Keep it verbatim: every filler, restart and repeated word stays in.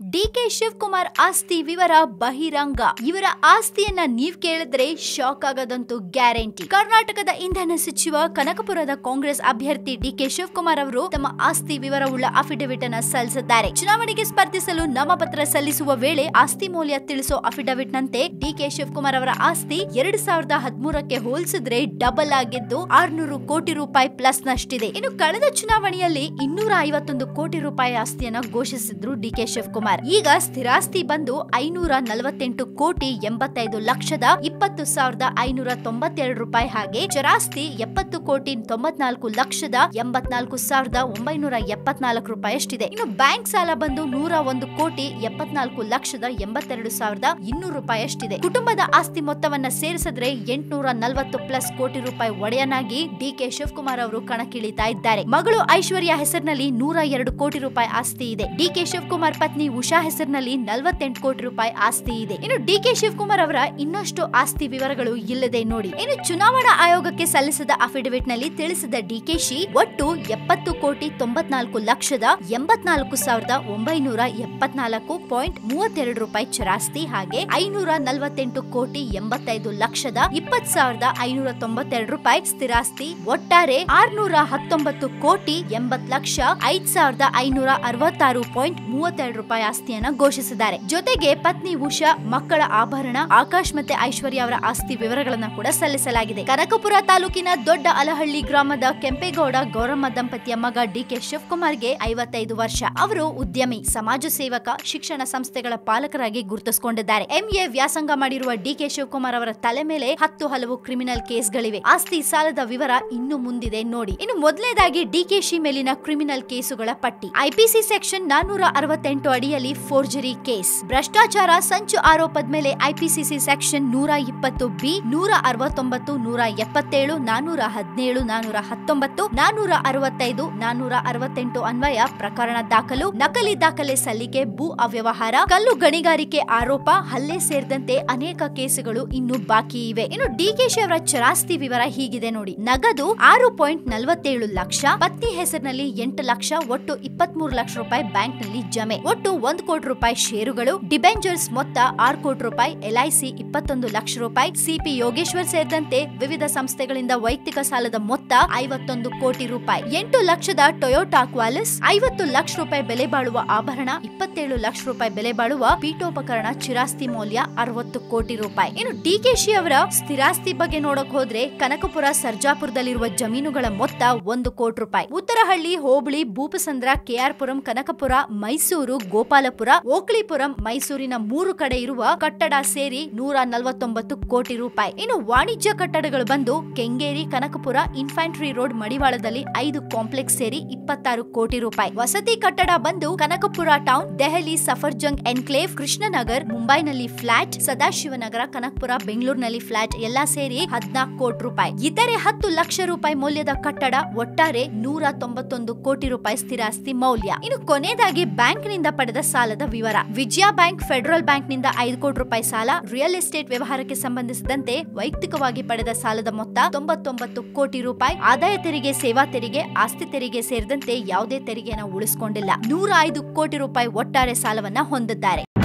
DK Shivakumar ಆಸ್ತಿ ವಿವರ ಬಹಿರಂಗ. ಇವರ ಆಸ್ತಿಯನ್ನ ನೀವ್ ಕೇಳಿದ್ರೆ ಶಾಕ್ ಆಗೋದಂತೂ ಗ್ಯಾರಂಟಿ. ಕರ್ನಾಟಕದ ಇಂಧನ ಸಚಿವ ಕನಕಪುರದ ಕಾಂಗ್ರೆಸ್ ಅಭ್ಯರ್ಥಿ ಡಿಕೆ ಶಿವಕುಮಾರ್ ಅವರು ತಮ್ಮ ಆಸ್ತಿ ವಿವರವುಳ್ಳ ಅಫಿಡವಿಟ್ ಅನ್ನ ಸಲ್ಲಿಸಿದ್ದಾರೆ. ಚುನಾವಣೆಗೆ ಸ್ಪರ್ಧಿಸಲು ನಾಮಪತ್ರ ಸಲ್ಲಿಸುವ ವೇಳೆ ಆಸ್ತಿ ಮೌಲ್ಯ ತಿಳಿಸೋ ಅಫಿಡವಿಟ್ ನಂತೆ ಡಿಕೆ ಶಿವಕುಮಾರ್ ಅವರ ಆಸ್ತಿ ಎರಡ್ ಸಾವಿರದ ಹದಿಮೂರಕ್ಕೆ ಹೋಲಿಸಿದ್ರೆ ಡಬಲ್ ಆಗಿದ್ದು ಆರ್ನೂರು ಕೋಟಿ ರೂಪಾಯಿ ಪ್ಲಸ್ ನಷ್ಟಿದೆ. ಇನ್ನು ಕಳೆದ ಚುನಾವಣೆಯಲ್ಲಿ ಇನ್ನೂರ ಐವತ್ತೊಂದು ಕೋಟಿ ರೂಪಾಯಿ ಆಸ್ತಿಯನ್ನ ಘೋಷಿಸಿದ್ರು ಡಿಕೆ ಶಿವಕುಮಾರ್. ಈಗ ಸ್ಥಿರಾಸ್ತಿ ಬಂದು ಐನೂರ ನಲವತ್ತೆಂಟು ಕೋಟಿ ಎಂಬತ್ತೈದು ಲಕ್ಷದ ಇಪ್ಪತ್ತು ಸಾವಿರದ ಐನೂರ ತೊಂಬತ್ತೆರಡು ರೂಪಾಯಿ, ಹಾಗೆ ಚರಾಸ್ತಿ ಎಪ್ಪತ್ತು ಕೋಟಿ ತೊಂಬತ್ನಾಲ್ಕು ಲಕ್ಷದ ಎಂಬತ್ನಾಲ್ಕು ಸಾವಿರದ ಒಂಬೈನೂರ ಎಪ್ಪತ್ನಾಲ್ಕು ರೂಪಾಯಿ ಅಷ್ಟಿದೆ. ಇನ್ನು ಬ್ಯಾಂಕ್ ಸಾಲ ಬಂದು ನೂರ ಒಂದು ಕೋಟಿ ಎಪ್ಪತ್ನಾಲ್ಕು ಲಕ್ಷದ ಎಂಬತ್ತೆರಡು ಸಾವಿರದ ಇನ್ನೂರು ರೂಪಾಯಿ ಅಷ್ಟಿದೆ. ಕುಟುಂಬದ ಆಸ್ತಿ ಮೊತ್ತವನ್ನ ಸೇರಿಸಿದ್ರೆ ಎಂಟುನೂರ ನಲವತ್ತು ಪ್ಲಸ್ ಕೋಟಿ ರೂಪಾಯಿ ಒಡೆಯನಾಗಿ ಡಿಕೆ ಶಿವಕುಮಾರ್ ಅವರು ಕಣಕ್ಕಿಳಿತಾ ಇದ್ದಾರೆ. ಮಗಳು ಐಶ್ವರ್ಯ ಹೆಸರಿನಲ್ಲಿ ನೂರ ಎರಡು ಕೋಟಿ ರೂಪಾಯಿ ಆಸ್ತಿ ಇದೆ. ಡಿಕೆ ಶಿವಕುಮಾರ್ ಪತ್ನಿ ಉಷಾ ಹೆಸರಿನಲ್ಲಿ ನಲವತ್ತೆಂಟು ಕೋಟಿ ರೂಪಾಯಿ ಆಸ್ತಿ ಇದೆ. ಇನ್ನು ಡಿಕೆ ಶಿವಕುಮಾರ್ ಅವರ ಇನ್ನಷ್ಟು ಆಸ್ತಿ ವಿವರಗಳು ಇಲ್ಲದೆ ನೋಡಿ. ಇನ್ನು ಚುನಾವಣಾ ಆಯೋಗಕ್ಕೆ ಸಲ್ಲಿಸಿದ ಅಫಿಡವಿಟ್ ನಲ್ಲಿ ತಿಳಿಸಿದ ಡಿಕೆಶಿ ಒಟ್ಟು ಎಪ್ಪತ್ತು ಕೋಟಿ ತೊಂಬತ್ನಾಲ್ಕು ಲಕ್ಷದ ಎಂಬತ್ನಾಲ್ಕು ಸಾವಿರದ ಒಂಬೈನೂರ ಎಪ್ಪತ್ನಾಲ್ಕು ಪಾಯಿಂಟ್ ಮೂವತ್ತೆರಡು ರೂಪಾಯಿ ಚರಾಸ್ತಿ, ಹಾಗೆ ಐನೂರ ನಲವತ್ತೆಂಟು ಕೋಟಿ ಎಂಬತ್ತೈದು ಲಕ್ಷದ ಇಪ್ಪತ್ ಸಾವಿರದ ಐನೂರ ತೊಂಬತ್ತೆರಡು ರೂಪಾಯಿ ಸ್ಥಿರಾಸ್ತಿ, ಒಟ್ಟಾರೆ ಆರ್ನೂರ ಹತ್ತೊಂಬತ್ತು ಕೋಟಿ ಎಂಬತ್ ಲಕ್ಷ ಐದ್ ಸಾವಿರದ ಐನೂರ ಅರವತ್ತಾರು ಪಾಯಿಂಟ್ ಮೂವತ್ತೆರಡು ರೂಪಾಯಿ ಆಸ್ತಿಯನ್ನ ಘೋಷಿಸಿದ್ದಾರೆ. ಜೊತೆಗೆ ಪತ್ನಿ ಉಷಾ, ಮಕ್ಕಳ ಆಭರಣ ಆಕಾಶ್ ಮತ್ತೆ ಐಶ್ವರ್ಯ ಅವರ ಆಸ್ತಿ ವಿವರಗಳನ್ನ ಕೂಡ ಸಲ್ಲಿಸಲಾಗಿದೆ. ಕನಕಪುರ ತಾಲೂಕಿನ ದೊಡ್ಡ ಅಲಹಳ್ಳಿ ಗ್ರಾಮದ ಕೆಂಪೇಗೌಡ ಗೌರಮ್ಮ ದಂಪತಿಯ ಮಗ ಡಿಕೆ ಶಿವಕುಮಾರ್ಗೆ ಐವತ್ತೈದು ವರ್ಷ. ಅವರು ಉದ್ಯಮಿ, ಸಮಾಜ ಸೇವಕ, ಶಿಕ್ಷಣ ಸಂಸ್ಥೆಗಳ ಪಾಲಕರಾಗಿ ಗುರುತಿಸಿಕೊಂಡಿದ್ದಾರೆ. ಎಂಎ ವ್ಯಾಸಂಗ ಮಾಡಿರುವ ಡಿಕೆ ಶಿವಕುಮಾರ್ ಅವರ ತಲೆ ಮೇಲೆ ಹತ್ತು ಹಲವು ಕ್ರಿಮಿನಲ್ ಕೇಸ್ಗಳಿವೆ. ಆಸ್ತಿ ಸಾಲದ ವಿವರ ಇನ್ನು ಮುಂದಿದೆ ನೋಡಿ. ಇನ್ನು ಮೊದಲನೇದಾಗಿ ಡಿಕೆಶಿ ಮೇಲಿನ ಕ್ರಿಮಿನಲ್ ಕೇಸುಗಳ ಪಟ್ಟಿ. ಐಪಿಸಿ ಸೆಕ್ಷನ್ ನಾನೂರ ಅರವತ್ತೆಂಟು ಅಡಿಯಲ್ಲಿ ಫೋರ್ಜರಿ ಕೇಸ್, ಭ್ರಷ್ಟಾಚಾರ ಸಂಚು ಆರೋಪದ ಮೇಲೆ ಐಪಿಸಿಸಿ ಸೆಕ್ಷನ್ ನೂರ ಇಪ್ಪತ್ತು ಬಿ, ನೂರ ಅರವತ್ತೊಂಬತ್ತು, ನೂರ ಎಪ್ಪತ್ತೇಳು, ನಾನೂರ ಹದಿನೇಳು, ನಾನೂರ ಹತ್ತೊಂಬತ್ತು, ನಾನೂರ ಅರವತ್ತೈದು, ನಾನೂರ ಅರವತ್ತೆಂಟು ಅನ್ವಯ ಪ್ರಕರಣ ದಾಖಲು, ನಕಲಿ ದಾಖಲೆ ಸಲ್ಲಿಕೆ, ಭೂ ಅವ್ಯವಹಾರ, ಕಲ್ಲು ಗಣಿಗಾರಿಕೆ ಆರೋಪ, ಹಲ್ಲೆ ಸೇರಿದಂತೆ ಅನೇಕ ಕೇಸುಗಳು ಇನ್ನು ಬಾಕಿ ಇವೆ. ಇನ್ನು ಡಿಕೆಶಿ ಅವರ ಚರಾಸ್ತಿ ವಿವರ ಹೀಗಿದೆ ನೋಡಿ. ನಗದು ಆರು ಪಾಯಿಂಟ್ ನಲವತ್ತೇಳು ಲಕ್ಷ, ಪತ್ನಿ ಹೆಸರಿನಲ್ಲಿ ಎಂಟು ಲಕ್ಷ, ಒಟ್ಟು ಇಪ್ಪತ್ತ್ ಮೂರು ಲಕ್ಷ ರೂಪಾಯಿ ಬ್ಯಾಂಕ್ ನಲ್ಲಿ ಜಮೆ, ಒಟ್ಟು ಒಂದು ಕೋಟಿ ರೂಪಾಯಿ ಷೇರುಗಳು, ಡಿಬೆಂಚರ್ಸ್ ಮೊತ್ತ ಆರು ಕೋಟಿ ರೂಪಾಯಿ, ಎಲ್ಐಸಿ ಇಪ್ಪತ್ತೊಂದು ಲಕ್ಷ ರೂಪಾಯಿ, ಸಿಪಿ ಯೋಗೇಶ್ವರ್ ಸೇರಿದಂತೆ ವಿವಿಧ ಸಂಸ್ಥೆಗಳಿಂದ ವೈಯಕ್ತಿಕ ಸಾಲದ ಮೊತ್ತ ಐವತ್ತೊಂದು ಕೋಟಿ ರೂಪಾಯಿ, ಎಂಟು ಲಕ್ಷದ ಟೊಯೋಟಾ ಕ್ವಾಲಿಸ್, ಐವತ್ತು ಲಕ್ಷ ರೂಪಾಯಿ ಬೆಲೆ ಬಾಳುವ ಆಭರಣ, ಇಪ್ಪತ್ತೇಳು ಲಕ್ಷ ರೂಪಾಯಿ ಬೆಲೆ ಬಾಳುವ ಪೀಠೋಪಕರಣ, ಚಿರಾಸ್ತಿ ಮೌಲ್ಯ ಅರವತ್ತು ಕೋಟಿ ರೂಪಾಯಿ. ಇನ್ನು ಡಿಕೆಶಿ ಅವರ ಸ್ಥಿರಾಸ್ತಿ ಬಗ್ಗೆ ನೋಡಕ್ ಹೋದ್ರೆ ಕನಕಪುರ ಸರ್ಜಾಪುರದಲ್ಲಿರುವ ಜಮೀನುಗಳ ಮೊತ್ತ ಒಂದು ಕೋಟಿ ರೂಪಾಯಿ, ಉತ್ತರಹಳ್ಳಿ ಹೋಬಳಿ ಭೂಪಸಂದ್ರ, ಕೆಆರ್ ಪುರಂ, ಕನಕಪುರ, ಮೈಸೂರು, ಗೋಪಾಲಪುರ, ಓಕ್ಳಿಪುರಂ, ಮೈಸೂರಿನ ಮೂರು ಕಡೆ ಇರುವ ಕಟ್ಟಡ ಸೇರಿ ನೂರ ನಲವತ್ತೊಂಬತ್ತು ಕೋಟಿ ರೂಪಾಯಿ. ಇನ್ನು ವಾಣಿಜ್ಯ ಕಟ್ಟಡಗಳು ಬಂದು ಕೆಂಗೇರಿ, ಕನಕಪುರ, ಇನ್ಫ್ಯಾಂಟ್ರಿ ರೋಡ್, ಮಡಿವಾಳದಲ್ಲಿ ಐದು ಕಾಂಪ್ಲೆಕ್ಸ್ ಸೇರಿ ಇಪ್ಪತ್ತಾರು ಕೋಟಿ ರೂಪಾಯಿ. ವಸತಿ ಕಟ್ಟಡ ಬಂದು ಕನಕಪುರ ಟೌನ್, ದೆಹಲಿ ಸಫರ್ಜಂಗ್ ಎನ್ಕ್ಲೇವ್, ಕೃಷ್ಣನಗರ್, ಮುಂಬೈನಲ್ಲಿ ಫ್ಲಾಟ್, ಸದಾಶಿವನಗರ, ಕನಕಪುರ, ಬೆಂಗಳೂರಿನಲ್ಲಿ ಫ್ಲಾಟ್ ಎಲ್ಲಾ ಸೇರಿ ಹದಿನಾಲ್ಕು ಕೋಟಿ ರೂಪಾಯಿ. ಇತರೆ ಹತ್ತು ಲಕ್ಷ ರೂಪಾಯಿ ಮೌಲ್ಯದ ಕಟ್ಟಡ, ಒಟ್ಟಾರೆ ನೂರ ತೊಂಬತ್ತೊಂದು ಕೋಟಿ ರೂಪಾಯಿ ಸ್ಥಿರಾಸ್ತಿ ಮೌಲ್ಯ. ಇನ್ನು ಕೊನೆಯದಾಗಿ ಬ್ಯಾಂಕ್ ನಿಂದ ಪಡೆದ ಸಾಲದ ವಿವರ. ವಿಜಯ ಬ್ಯಾಂಕ್, ಫೆಡರಲ್ ಬ್ಯಾಂಕ್ ನಿಂದ ಐದು ಕೋಟಿ ರೂಪಾಯಿ ಸಾಲ, ರಿಯಲ್ ಎಸ್ಟೇಟ್ ವ್ಯವಹಾರಕ್ಕೆ ಸಂಬಂಧಿಸಿದಂತೆ ವೈಯಕ್ತಿಕವಾಗಿ ಪಡೆದ ಸಾಲದ ಮೊತ್ತ ತೊಂಬತ್ತೊಂಬತ್ತು ಕೋಟಿ ರೂಪಾಯಿ. ಆದಾಯ ತೆರಿಗೆ, ಸೇವಾ ತೆರಿಗೆ, ಆಸ್ತಿ ತೆರಿಗೆ ಸೇರಿದಂತೆ ಯಾವುದೇ ತೆರಿಗೆಯನ್ನು ಉಳಿಸಿಕೊಂಡಿಲ್ಲ. ನೂರ ಐದು ಕೋಟಿ ರೂಪಾಯಿ ಒಟ್ಟಾರೆ ಸಾಲವನ್ನ ಹೊಂದಿದ್ದಾರೆ.